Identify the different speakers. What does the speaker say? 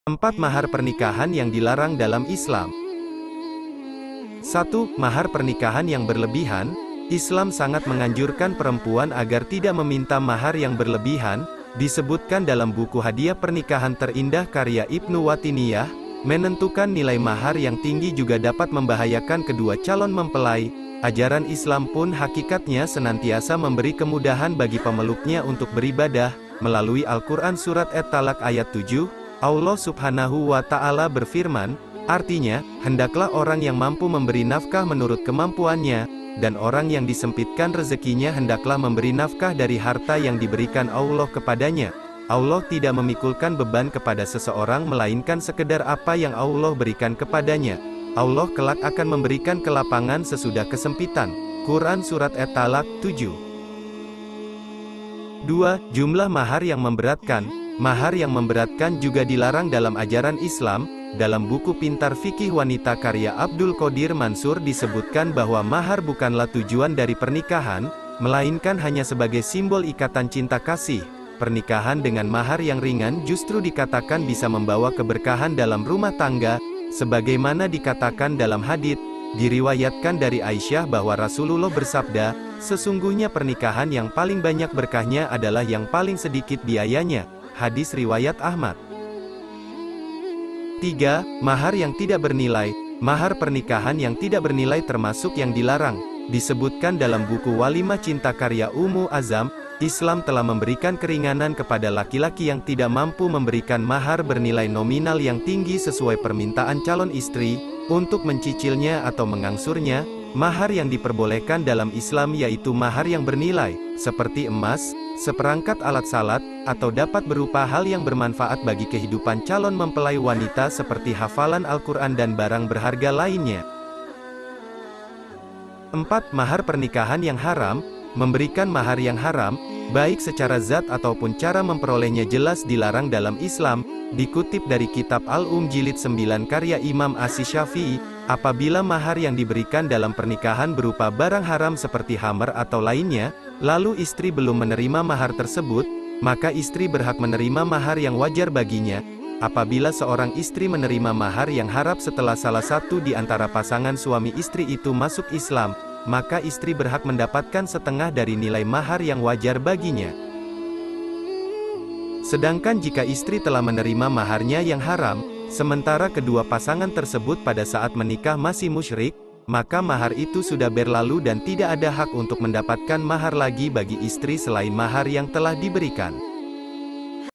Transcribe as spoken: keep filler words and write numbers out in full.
Speaker 1: Empat mahar pernikahan yang dilarang dalam Islam. Satu. Mahar pernikahan yang berlebihan. Islam sangat menganjurkan perempuan agar tidak meminta mahar yang berlebihan. Disebutkan dalam buku Hadiah Pernikahan Terindah karya Ibnu Watiniyah, menentukan nilai mahar yang tinggi juga dapat membahayakan kedua calon mempelai. Ajaran Islam pun hakikatnya senantiasa memberi kemudahan bagi pemeluknya untuk beribadah. Melalui Al-Quran Surat At-Talaq ayat tujuh, Allah Subhanahu wa Ta'ala berfirman, artinya, hendaklah orang yang mampu memberi nafkah menurut kemampuannya, dan orang yang disempitkan rezekinya hendaklah memberi nafkah dari harta yang diberikan Allah kepadanya. Allah tidak memikulkan beban kepada seseorang melainkan sekedar apa yang Allah berikan kepadanya. Allah kelak akan memberikan kelapangan sesudah kesempitan. Quran Surat At-Talaq tujuh. Dua. Jumlah mahar yang memberatkan. Mahar yang memberatkan juga dilarang dalam ajaran Islam. Dalam buku Pintar Fikih Wanita karya Abdul Qadir Mansur disebutkan bahwa mahar bukanlah tujuan dari pernikahan, melainkan hanya sebagai simbol ikatan cinta kasih. Pernikahan dengan mahar yang ringan justru dikatakan bisa membawa keberkahan dalam rumah tangga, sebagaimana dikatakan dalam hadits. Diriwayatkan dari Aisyah bahwa Rasulullah bersabda, sesungguhnya pernikahan yang paling banyak berkahnya adalah yang paling sedikit biayanya. Hadis riwayat Ahmad. Tiga. Mahar yang tidak bernilai. Mahar pernikahan yang tidak bernilai termasuk yang dilarang. Disebutkan dalam buku Walimah Cinta karya Ummu Azam, Islam telah memberikan keringanan kepada laki-laki yang tidak mampu memberikan mahar bernilai nominal yang tinggi sesuai permintaan calon istri. Untuk mencicilnya atau mengangsurnya, mahar yang diperbolehkan dalam Islam yaitu mahar yang bernilai, seperti emas, seperangkat alat salat, atau dapat berupa hal yang bermanfaat bagi kehidupan calon mempelai wanita seperti hafalan Al-Quran dan barang berharga lainnya. Empat. Mahar pernikahan yang haram. Memberikan mahar yang haram, baik secara zat ataupun cara memperolehnya jelas dilarang dalam Islam. Dikutip dari kitab Al-Um Jilid sembilan karya Imam Asy-Syafi'i, apabila mahar yang diberikan dalam pernikahan berupa barang haram seperti khamr atau lainnya, lalu istri belum menerima mahar tersebut, maka istri berhak menerima mahar yang wajar baginya. Apabila seorang istri menerima mahar yang haram setelah salah satu di antara pasangan suami istri itu masuk Islam, maka istri berhak mendapatkan setengah dari nilai mahar yang wajar baginya. Sedangkan jika istri telah menerima maharnya yang haram, sementara kedua pasangan tersebut pada saat menikah masih musyrik, maka mahar itu sudah berlalu dan tidak ada hak untuk mendapatkan mahar lagi bagi istri selain mahar yang telah diberikan.